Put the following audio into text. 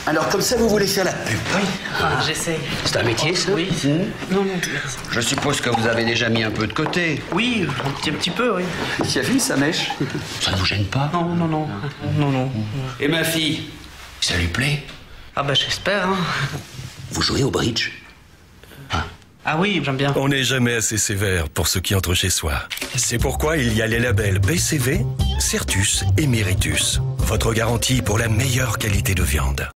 Alors, comme ça, vous voulez faire la pub? Oui, j'essaye. C'est un métier, ça? Oui. Non. Je suppose que vous avez déjà mis un peu de côté. Oui, un petit peu, oui. Tu as vu sa mèche? Ça ne vous gêne pas? Non. Et ma fille? Ça lui plaît? Ah bah j'espère, hein. Vous jouez au bridge? Ah oui, j'aime bien. On n'est jamais assez sévère pour ceux qui entrent chez soi. C'est pourquoi il y a les labels BCV, Certus et Meritus. Votre garantie pour la meilleure qualité de viande.